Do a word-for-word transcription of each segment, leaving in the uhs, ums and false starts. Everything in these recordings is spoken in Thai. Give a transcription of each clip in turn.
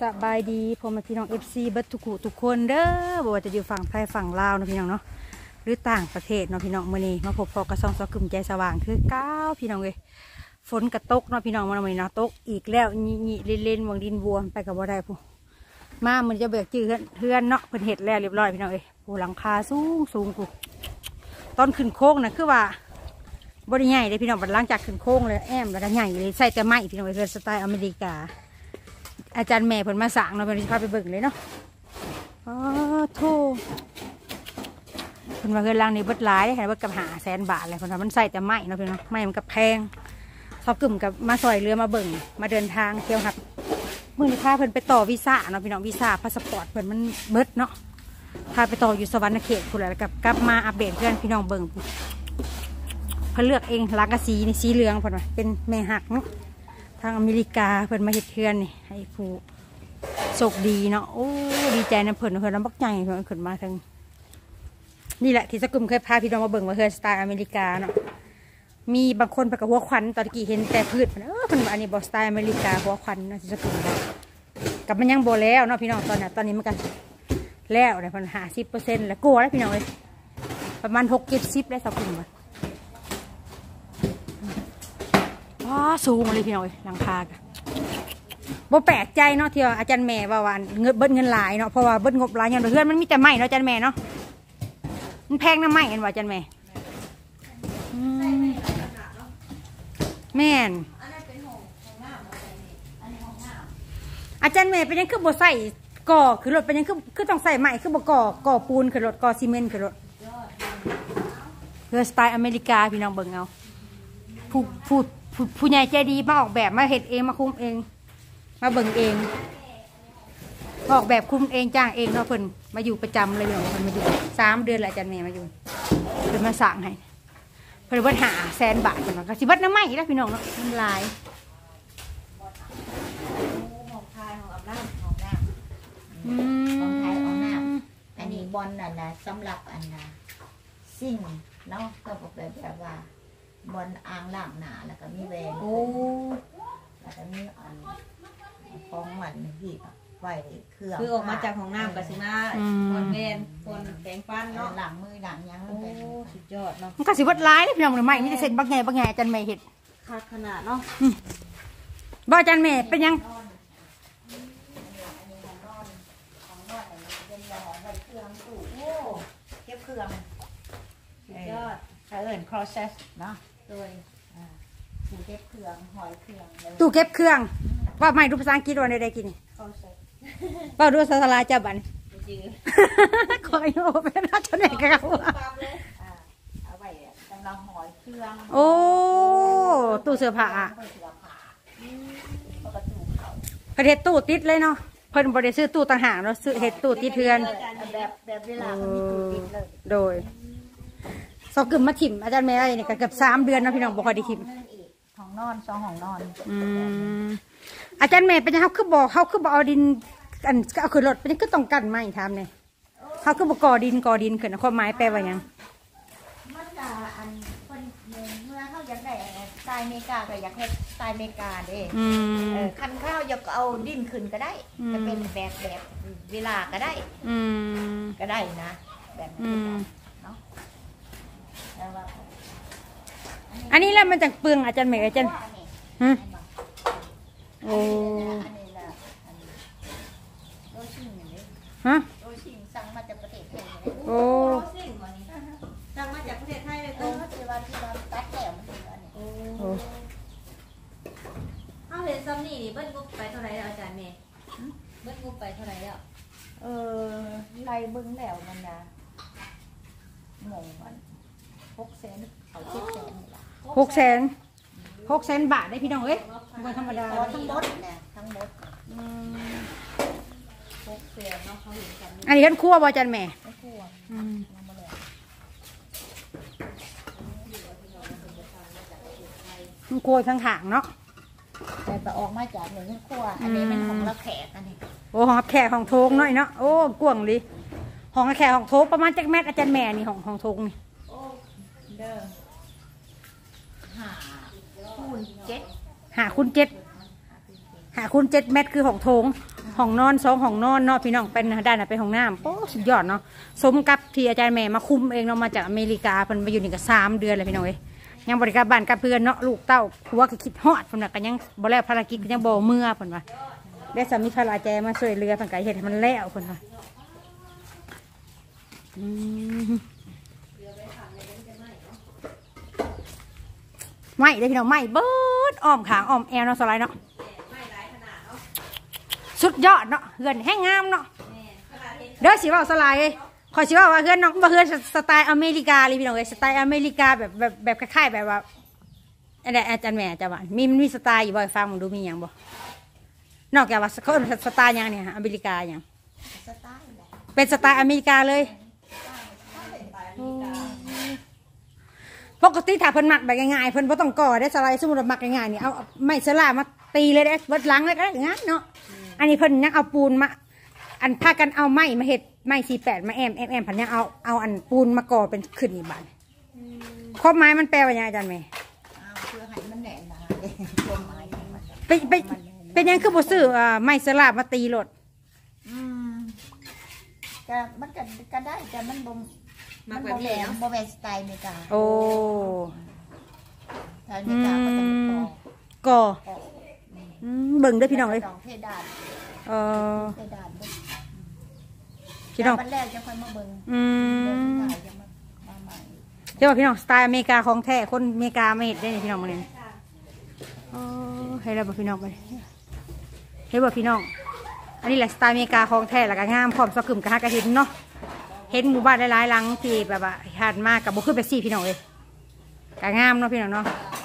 สบายดีพ่อแม่พี่น้องเอฟซีเบิร์ตทุกทุกคนเด้อบอกว่าจะอยู่ฝั่งไทยฝั่งลาวนะพี่น้องเนาะหรือต่างประเทศเนาะพี่น้องมื้อนี้มาพบพอกระซองซอกึ่มใจสว่างคือเก้าพี่น้องเลยฝนกระตกเนาะพี่น้องมาหน่อยเนาะตกอีกแล้วนี่นี่เล่นเล่นวงดินบัวไปกับบ่ได้ผู้มามันจะเบิกจื้อเพื่อนเนาะเพิ่นเห็ดแล้วเรียบร้อยพี่น้องเอ้ยผู้หลังคาสูงสูงกูตอนขึ้นโค้งนะคือว่าบริใหญ่เลยพี่น้องบัดหลังจากขึ้นโค้งเลยแอมแล้วก็ใหญ่เลยใส่แต่ไม้พี่น้องเอ้ยสไตล์อเมริกาอาจารย์แม่เพิ่นมาสั่งเราเป็นพาไปเบิ่งเลยเนาะอ๋อโธ่เพิ่นว่าเงินรางนี้เบิดหลายได้ค่ะเบิดกับหาแสนบาทเลยเพิ่นว่ามันใส่แต่ไม้เนาะพี่น้องไม้มันกับแพงเขากึ่มกับมาซอยเรือมาเบิ่งมาเดินทางเที่ยวครับมื้อนี้พาเพิ่นไปต่อวีซ่าเนาะพี่น้องวีซ่าพาสปอร์ตเพิ่นมันเบิดเนาะพาไปต่ออยู่สวรรค์เขตพุ่นแหละกับกลับมาอัปเดตเพื่อนพี่น้องเบิ่งเพิ่นเลือกเองลังกะสีนี่สีเหลืองเพิ่นว่าเป็นแม่หักเนาะทางอเมริกาเพิ่นมาเฮ็ดเทือนนี่ให้ผู้โชคดีเนาะโอ้ดีใจนะเพิ่นเพิ่นลำบักใหญ่เพิ่นขึ้นมาทางนี่แหละที่สกุลเคยพาพี่น้องมาเบิ่งว่าเฮือนสไตล์อเมริกาเนาะมีบางคนไปกับหัวควันตอนกี้เห็นแต่พืชเออเพิ่นว่าอันนี้บ่สไตล์อเมริกาหัวควันเนาะที่สกุลกับมันยังบ่แล้วเนาะพี่น้องตอนนี้ตอนนี้มันกันแล้วได้เพิ่นห้าสิบเปอร์เซ็นต์แล้วกลัวแล้วพี่น้องเอ้ยประมาณหกเจ็ดสิบได้สกุลว่าว้าสูงเลยพี่น้องเอ้ยหลังคาบ่แปลกใจเนาะที่อาจารย์แม่ว่าวันเงินเบิ้ลเงินหลายเนาะเพราะว่าเบิ้ลงบหลายเงินเพื่อนมันมีแต่ไม้เนาะอาจารย์แม่เนาะมันแพงน้ำไม้เห็นว่าอาจารย์แม่แม่นอาจารย์แม่เป็นยังคือบ่ใส่ก่อคือรถเป็นยังคือคือต้องใส่ไม้คือบ่ก่อก่อปูนคือรถก่อซีเมนต์คือรถเพื่อสไตล์อเมริกาพี่น้องเบิ่งเอาผู้ผู้ผู้ใหญ่ใจดีมาออกแบบมาเฮ็ดเองมาคุมเองมาเบิ่งเองออกแบบคุมเองจ้างเองเนาะเพิ่นมาอยู่ประจำเลยเนาะเพิ่นมาอยู่สามเดือนแหละอาจารย์แม่มาอยู่เพิ่นมาสั่งให้เพิ่นว่าหาแสนบาทเพิ่นว่าก็สิเบิดน้ำไหม้แล้วพี่น้องเนาะมันลายของไทยของอาบน้ำของน้ำอืมของไทยของน้ำอันนี้บอลน่ะนะสำหรับอันนะสิ่งเนาะก็แบบแบบว่าบอลอ่างล่างหนาแล้วก็มีแหวนโอ้แล้วก็มีอันของหวานหีบไว้เครื่องคือออกมาจากของน้ำกับสิมาคนเวนคนแปงฟันเนาะหลังมือหลังยังโอ้สุดยอดเนาะมันก็สิเบิดลายเลยพี่น้องน้ำไหม้มีแต่เส้นบักใหญ่บักใหญ่อาจารย์แม่เฮ็ดขาดขนาดเนาะบ่อาจารย์แม่เป็นยังเก็บเครื่องสุดยอดถ้าเอิ้น process เนาะโดยตู้เก็บเครื่องหอยเครื่องตู้เก็บเครื่องว่าไม่รู้ภาษาอังกฤษว่าได้กินว่าดูภาษาลาวจ้าบันคอยโอ้เป็นราชเนกเขาเอาไว้สำหรับหอยเครื่องโอ้ตู้เสื้อผ้าประเทศตู้ติดเลยเนาะเพิ่นบริซื้อตู้ต่างหากเนาะซื้อเห็ดตู้ติดเทือนแบบแบบเวลาเขามีตู้ติดเลยโดยสอบกึ่มมาถิ่มอาจารย์แม่ไอ้นี่ก็เกือบสามเดือนนะพี่น้องบอกคอยได้ถิ่มห้องนอนสองห้องนอนอืมอาจารย์แม่เป็นยังเขาคือบอกเขาคือบอกเอาดินอันเอาขึ้นรถเป็นยังคือต้องกันไม้ทำเนี่ยเขาคือบอกก่อดินก่อดินขึ้นข้อไม้แปลว่ายังมันจะอันคนเมื่อเขาอยากได้สไตล์อเมริกาก็อยากให้สไตล์อเมริกาเด้คันข้าวอยากเอาดินขึ้นก็ได้จะเป็นแบบแบบเวลาก็ได้ก็ได้นะแบบนี้เนาะอันนี้แล้วมันจากเปลืองอาจารย์แม่อาจารย์ฮะโอ้ฮะโรชิงสั่งมาจากประเทศไทยโอ้สั่งมาจากประเทศไทยเลยตรเออที่ว่าที่ว่าตัดแก้วมันเป็นอันนี้โอ้เอาเห็นซัมนี่เบิ้ลงบไปเท่าไหร่แล้วอาจารย์เมย์เบิ้ลงบไปเท่าไหร่แล้วเออไล่เบิ้งแล้วมันนะงงมันหกแสนเขาเจ็ดแสนนี่ละหกแสนหกแสนบาทได้พี่น้องเอ้ยวันธรรมดาทั้งหมดเนี่ยทั้งหมดหกแสนเนาะเขาเห็นกันอันนี้กันคั่วบอจันแม่คั่วมันคั่วทั้งหางเนาะแต่แต่ออกมาจากหนึ่งคั่วอันนี้เป็นของละแขกอันนี้โอ้ของแขกของโทงหน่อยเนาะโอ้กวางดิของแขกของโทงประมาณจักแมทอาจารย์แม่นี่ของของโทงนี่โอ้เด้อหาคูณเจ็ดหาคูณเจ็ดหาคูณเจ็ดเมตรคือของโถงห้องนอนสองห้องนอนเนาะพี่น้องเป็นด้านน่ะเป็นห้องน้ำโอ้สุดยอดเนาะสมกับที่อาจารย์แม่มาคุมเองเนาะมาจากอเมริกาเพิ่นมาอยู่นี่ก็สามเดือนเลยพี่น้องเอ้ยยังบริการบ้านกับเพื่อนเนาะลูกเต้าหัวก็คิดฮอดเพิ่นน่ะก็ยังบ่แล้วภารกิจก็ยังบ่เมื่อเพิ่นว่าได้สามีภรรยามาช่วยเรือเพิ่นก็เฮ็ดให้มันแล้วเพิ่นว่าอืมไม่ได้พี่น้องไม่เบิดอ้อมขางอ้อมแอวเนาะสไลด์เนาะสุดยอดเนาะเฮือนแห้งงามเนาะเด้อสิว่าสไลด์ขอสิว่าว่าเฮือนน้องบ่เฮือนสไตล์อเมริกาเลยพี่น้องเอ้ยสไตล์อเมริกาแบบแบบแบบคล้ายๆแบบว่าอะไรอาจารย์แม่จะว่ามีมีสไตล์อยู่บ่ฟังมึงดูมีหยังบ่นอกจากว่าเขาสไตล์หยังเนี่ยอเมริกาหยังสไตล์เป็นสไตล์อเมริกาเลยปกติถ้าเพิ่นมักแบบง่ายๆเพิ่นบ่ต้องก่อได้สไลด์สมมุติว่ามักง่ายๆนี่เอาไม้สลามาตีเลยได้เบิดหลังเลยก็ได้งั้นเนาะอันนี้เพิ่นยังเอาปูนมาอันพากันเอาไม้มาเฮ็ดไม้สี่แปดมาแอมแอมแอมพันยังเอาเอาอันปูนมาก่อเป็นขึ้นอีกบาทครอบไม้มันแปลว่ายังอาจารย์แม่เพื่อให้มันแน่นนะตัวไม้ไปไปเป็นยังคือบ่ซื้อไม้สลามาตีรถอืมก็มันก็ก็ได้แต่มันบ่มาแบบนี้เนาะบ่แม่นสไตล์อเมริกาโอ้สไตล์อเมริกาก็ต้องก่อเบิ่งด้วยพี่น้องเลยเพดานเออเพดานพี่น้องวันแรกจะค่อยมาเบิ่งอืมเดี๋ยวพี่น้องสไตล์อเมริกาของแท้คนอเมริกาไม่เห็นได้พี่น้องมาเลยโอ้ให้เราบอกพี่น้องไปให้บอกพี่น้องอันนี้แหละสไตล์อเมริกาของแท้แล้วก็งามพร้อมสกุลกับฮักกระเห็นเนาะเห็นหมู่บ้านหลายๆหลังที่แบบว่าหันมากับบุขึ้นไปซี่พี่น้องเลยก็งามเนาะพี่น้องเนาะ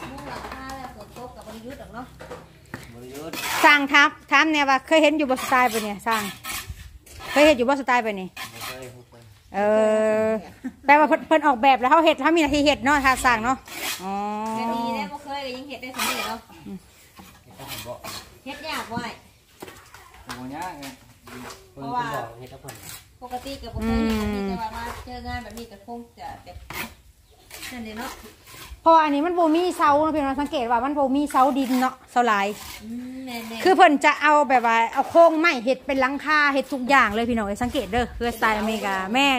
สร้างทับทับเนี่ยว่าเคยเห็นอยู่บนสไตล์ไปเนี่ยสร้างเคยเห็นอยู่บนสไตล์ไปนี่เออแปลว่าเพิ่นออกแบบแล้วเขาเห็ดเขามีหน้าที่เห็ดเนาะทาสร้างเนาะอ๋อเห็ดดีได้บ่เคยก็ยังเห็ดได้สำเร็จเนาะเห็ดยากไว้เพราะว่าปกติกับบ่เคยเห็ดแต่ว่ามาเจองานแบบนี้ก็คงจะแบบนั่นเลยเนาะเพราะอันนี้มันโบมีเสาเนาะพี่น้องสังเกตว่ามันโบมีเสาดินเนาะเสาลายคือเพิ่นจะเอาแบบว่าเอาโค้งไม้เห็ดเป็นหลังคาเห็ดทุกอย่างเลยพี่น้องสังเกตเด้อคือสไตล์อเมริกาแม่น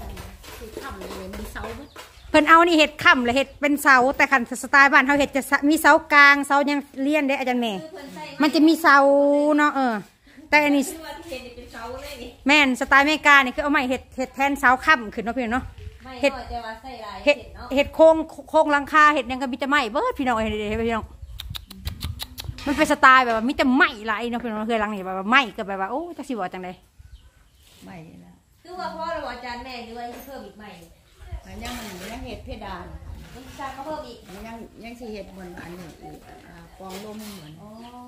เพิ่นเอานี่เห็ดค่ำเลยเห็ดเป็นเสาแต่คันสไตล์บ้านเขาเห็ดจะมีเสากลางเสายังเลี่ยนได้อาจารย์แม่มันจะมีเสาเนาะเออแต่อันนี้แม่นสไตล์อเมริกานี่คือเอาไม้เห็ดเห็ดแทนเสาค่ำขึ้นเนาะพี่น้องเห็ดเห็ดเห็ดโค้งโค้งหลังคาเห็ดยังกับมิตรไม้เบิร์ดพี่น้องเห็ดพี่น้องมันเป็นสไตล์แบบว่ามิตรไม้ไรเนาะพี่น้องเคยหลังนี่แบบว่าไม้กับแบบว่าโอ้จะสิบอกจังเลยไม้แล้วคือว่าพ่อเราอาจารย์แม่ด้วยเพิ่มอีกใหม่มันยังมันยังเห็ดเพดานมันจะมาเพิ่มอีกยังยังสิเห็ดเหมือนอันนี้อีกกองลมเหมือน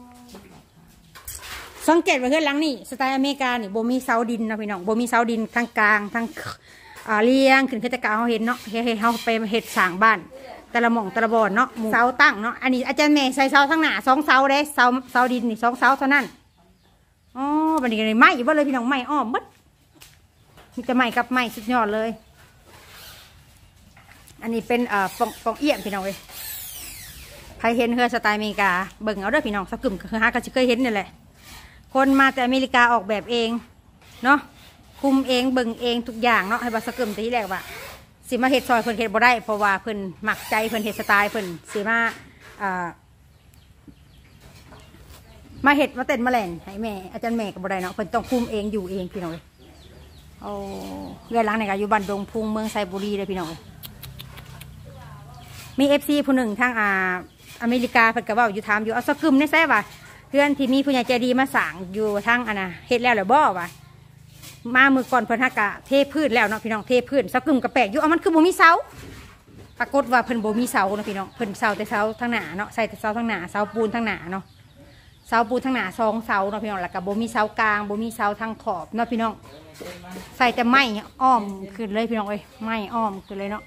สังเกตว่าเคยหลังนี่สไตล์อเมริกานี่โบมีเสาดินนะพี่น้องโบมีเสาดินทางกลางทางเลี้ยงขึ้นขึ้นตะกาวเขาเห็นเนาะเห็ดเขาไปเห็ดสร้างบ้านแต่ละหม่องแต่ละบ่อนเนาะเสาตั้งเนาะอันนี้อาจารย์แม่ใส่เสาทั้งหน้าสองเสาเด้เสาเสาดินนี่สองเสาเท่านั้นอ๋อบันนี้กันไม้อีกบ่เลยพี่น้องไม้อ้อมบัดมีแต่ไม้กับไม้สุดยอดเลยอันนี้เป็นเอ่อปองปองเอี้ยมพี่น้องเลยใครเห็นเฮือสไตล์อเมริกาเบิ่งเอาเด้อพี่น้องสักกึ่มคือฮาก็จะเคยเห็นนี่แหละคนมาแต่อเมริกาออกแบบเองเนาะคุมเองเบิ่งเองทุกอย่างเนาะให้บาสกึมแต่ที่แรกว่าสิมาเห็ดซอยเพิ่นเห็ดบ่ได้เพราะว่าเพิ่นหมักใจเพิ่นเห็ดสไตล์เพิ่นสิมาอ่ามาเห็ดมาเต้นมาแหล่นให้แม่อาจารย์แม่ก็บ่ได้เนาะเพิ่นต้องคุมเองอยู่เองพี่น้องเลยโอ้เรือนหลังนี่ก็อยู่บ้านดงพุงเมืองไซบุรีเลยพี่น้องมีเอฟซีผู้หนึ่งทางอ่าอเมริกาเพิ่นก็เว้าอยู่ถามอยู่เอาสกึมในแซ่ว่าเพื่อนที่มีผู้ใหญ่ใจดีมาสั่งอยู่ทางอันน่ะเห็ดแล้วหรือบ่วะมามือก่อนเพิ่นฮักกะเทพืชแล้วเนาะพี่น้องเทพืชสักกึ่มกระแปกอยู่เอามันคือบ่มีเสาปรากฏว่าเพิ่นบ่มีเสาเนาะพี่น้องเพิ่นเสาแต่เสาทั้งหน้าเนาะใส่แต่เสาทั้งหน้าเสาปูนทั้งหน้าเนาะเสาปูนทั้งหน้าสองเสาเนาะพี่น้องแล้วก็บ่มีเสากลางบ่มีเสาทางขอบเนาะพี่น้องใส่แต่ไม้อ้อมขึ้นเลยพี่น้องเอ้ยไม้อ้อมขึ้นเลยเนาะ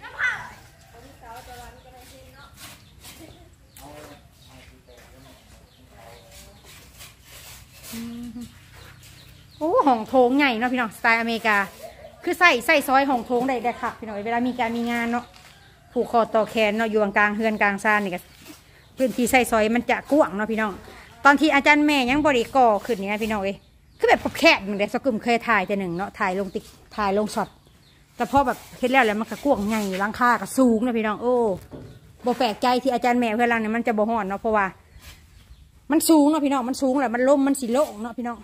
โอ้ห้องโถงใหญ่เนาะพี่น้องสไตล์อเมริกาคือใส่ใส่ซอยห้องโถงได้ได้ค่ะพี่น้องเวลามีการมีงานเนาะผูกคอต่อแขนเนาะอยู่กลางเฮือนกลางซานนี่ก็พื้นที่ใส่ซอยมันจะกว้างเนาะพี่น้องตอนที่อาจารย์แม่ยังบริก่อขึ้นเนี่ยพี่น้องเอ้ยคือแบบแคบๆหนึ่งเดียวสกุลเคยถ่ายแต่หนึ่งเนาะถ่ายลงติ๊กถ่ายลงช็อตแต่พอแบบเฮ็ดแล้วแล้วมันก็กว้างใหญ่หลังคาก็สูงนะพี่น้องโอ้บ่แปลกใจที่อาจารย์แม่เพื่อนเราเนี่ยมันจะบ่ฮ้อนเนาะเพราะว่ามันสูงเนาะพี่น้องมันสูงแหละมันล่มมันสีโล่งเนาะพี่น้อง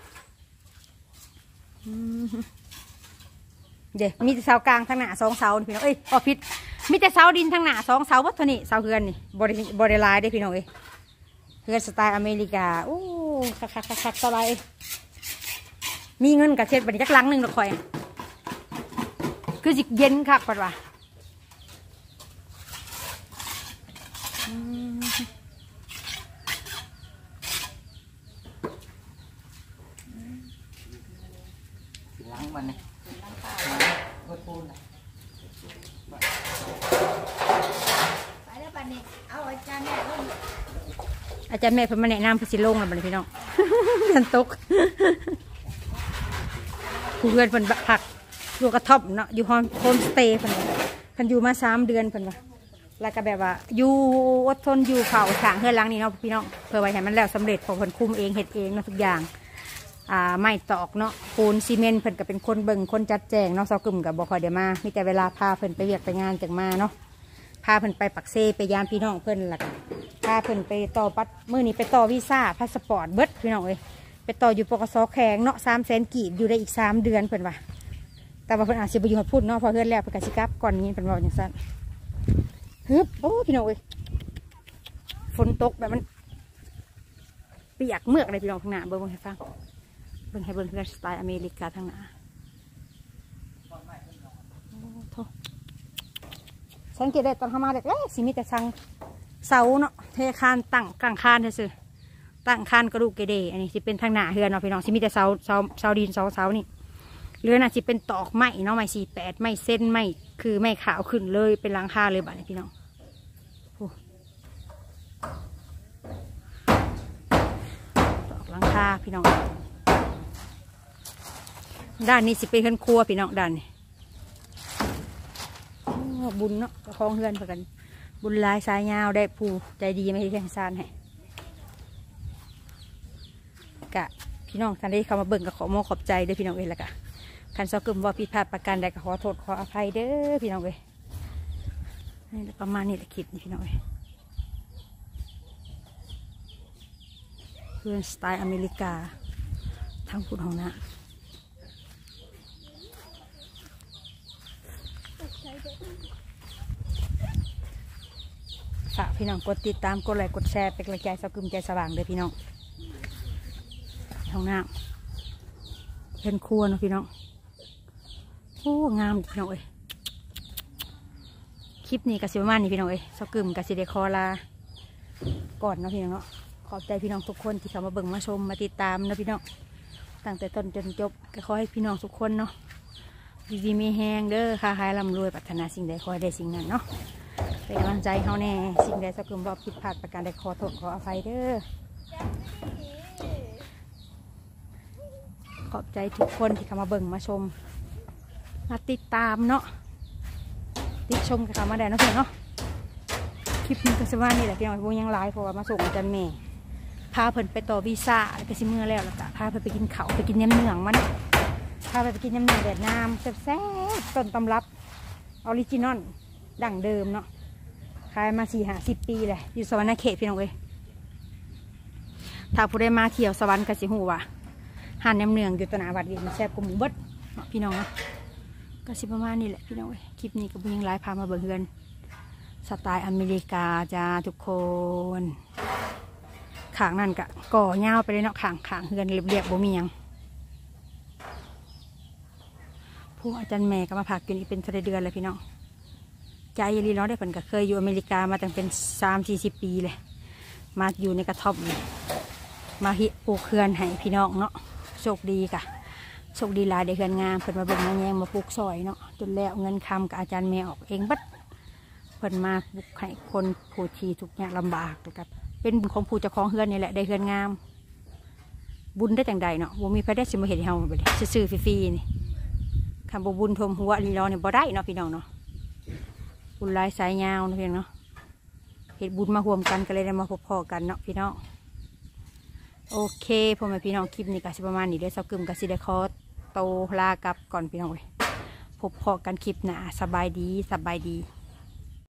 เดี๋ยวมีแต่เสากลางทางหน้าสองเสาพี่น้องเอ้ยออพิษมีแต่เสาดินทางหน้าสองเสาวัดเท่านี้เสาเฮือนนี่บริบริลายได้พี่น้องเอ้ยเฮือนสไตล์อเมริกาโอ้คักคักคักคักต่อไรมีเงินกับเช็ดบันนี้จักลังหนึ่งละคอยคือจิเย็นคักปัดว่ะล้างมันเนี่ยล้างตาเปิดปูนเลยไปแล้วปันนี้เอาอาจารย์แม่ลงอาจารย์แม่เพิ่นมาแนะนำพี่สิลงแล้วบัดนี้พี่น้องฉันตกผู้เพื่อนเพิ่นพักอยู่กระท่อมเนาะอยู่โฮมสเตย์เพิ่นเพิ่นอยู่มาสามเดือนเพิ่นว่าแล้วก็แบบว่าอยู่อดทนอยู่เผาฉางเฮือนหลังนี้เนาะพี่น้องเพื่อไว้ให้มันแล้วสำเร็จเพราะเพิ่นคุมเองเฮ็ดเองเนาะทุกอย่างอ่าไม้ตอกเนาะปูนซีเมนต์เพิ่นก็เป็นคนเบิ่งคนจัดแจงเนาะเซากึ่มกับบ่ค่อยได้มามีแต่เวลาพาเพิ่นไปเวียกไปงานจังมาเนาะพาเพิ่นไปปักเซไปยามพี่น้องเพิ่นล่ะก็พาเพิ่นไปต่อปัดมื้อนี้ไปต่อวีซ่าพาสปอร์ตเบิดพี่น้องเอ้ยไปต่ออยู่ปกสแข็งเนาะสามแสนกีบอยู่ได้อีกสามเดือนเพิ่นว่าแต่ว่าเพิ่นอาจสิบ่อยู่ฮอดพุ่นเนาะพอเฮือนแล้วเพิ่นก็สิกลับก่อนนี้เพิ่นว่าจังซั่นฮึบโอ้พี่น้องเอ้ยฝนตกแบบมันเปียกเมือกเลยพี่น้องข้างหน้าเบิ่งให้ฟังเบิ่งให้เบิ่งเพื่อนสไตล์อเมริกาทางหน้าสังเกตได้ตอนเข้ามาเด็กเอ๊ะสิมีแต่สังเสาเนาะเทคานตั้งกลางคานเฉยๆตั้งคานกระดูกเกเดอันนี้สิเป็นทางหน้าเฮือนเนาะพี่น้องสิมีแต่เสาเสาเสาดินเสาเสานี่เรือนอ่ะสิเป็นตอกไม้เนาะไม้สี่แปดไม้เส้นไม้คือไม้ขาวขึ้นเลยเป็นหลังคาเลยบ้านนี้พี่น้องตอกหลังคาพี่น้องด้านนี้สิเป็นขึ้นครัวพี่น้องด้านนี้บุญเนาะคลองเฮือนเพื่อกันบุญลายสายยาวได้ผู้ใจดีไม่ให้แข่งซานให้กะพี่น้องท่านได้เข้ามาเบิ่งกับขอโมขอบใจด้วยพี่น้องเอ้ยละกะคันเซากึมว่าผิดพลาดประการใดก็ขอโทษขออภัยเด้อพี่น้องเอ้ยนี่ประมาณนี้แหละคิดนี่พี่น้องเอ้ยเพื่อนสไตล์อเมริกาทางพูดของน้าฝากพี่น้องกดติดตามกดไลค์กดแชร์เป็นกำลังใจเซากึมใจสว่างเลยพี่น้องห้องน้ำเป็นครัวเนาะพี่น้องโอ้งามพี่น้องเอ้ยคลิปนี้กสิประมาณนี้พี่น้องเอ้ยเซากึมกสิเดคอลาก่อนเนาะพี่น้องเนาะขอบใจพี่น้องทุกคนที่เข้ามาเบิ่งมาชมมาติดตามนะพี่น้องตั้งแต่ต้นจนจบก็ขอให้พี่น้องทุกคนเนาะดีดีมีแห้งเด้อค้าขายร่ำรวยปรารถนาสิ่งใดขอให้ได้สิ่งนั้นเนาะเป็นกำลังใจเขาแน่สิ่งใดสักกลุ่มบอกผิดพลาดประการใดขอโทษขออภัยเด้อขอบใจทุกคนที่เข้ามาเบิ่งมาชมมาติดตามเนาะติดชมกันมาได้เนาะเพื่อนเนาะคลิปนี้ก็สว่านี่แหละพี่น้องพวกยังไลฟ์เพราะว่ามาส่งอาจารย์แม่พาเพิ่นไปต่อวีซ่าแล้วก็สิเมื่อแล้วแล้วก็พาเพิ่นไปกินเขาไปกินยำเหนืองมันพาไปไปกินยำเหนืองแบบน้ำแซ่บๆต้นตำรับออริจินอลดั้งเดิมเนาะขายมาสี่ห้าสิบปีเลยอยู่สวรรค์เขตพี่น้องเอ้ยถ้าผู้ได้มาเที่ยวสวรรค์ก็สิหูว่าหันยำเหนืองอยู่ตนาวัดเวียนแซ่บกว่าหมูเบิดเนาะพี่น้องเนาะก็สิประมาณนี้แหละพี่น้องเอ้ยคลิปนี้ก็ยังไลฟ์พามาเบิ่งเฮือนสไตล์อเมริกาจ้าทุกคนขางนั่นกะก่อเงาไปเลยเนาะขางขางเฮือนเรียบๆบ่มีหยังผู้อาจารย์แม่ก็มาพักอยู่นี่เป็นเดือนเลยพี่น้องใจยลีน้องได้ผลก็เคยอยู่อเมริกามาตั้งเป็นสามสี่สิบปีเลยมาอยู่ในกระท่อมมาฮิปลูกเฮือนให้พี่น้องเนาะโชคดีกะโชคดีหลายได้เฮือนงามเพิ่นมาเบิ่งมาแยงมาปลูกซอยเนาะจนแล้วเงินคำกับอาจารย์แม่ออกเองบัดเพิ่นมาปลูกให้คนผู้ที่ทุกอย่างลำบากกับเป็นบุญของผู้เจ้าของเฮือนนี่แหละได้เฮือนงามบุญได้จังใดเนาะบ่มีพระได้สิมาเห็นเฮาบ่ได้ซื่อๆฟรีๆนี่คำบ่บุญทมหัวลีรอเนี่ยบ่ได้เนาะพี่น้องเนาะบุญลายสายยาวนะพี่น้องเนาะเหตุบุญมาห่วมกันก็เลยได้มาพบพอกันเนาะพี่น้องโอเคพ่อแม่พี่น้องคลิปนี้ก็สิประมาณนี้เด้อเซากึมก็สิได้ขอโตวลากลับก่อนพี่น้องเว้ยพบพอกันคลิปหน้าสบายดีสบายดี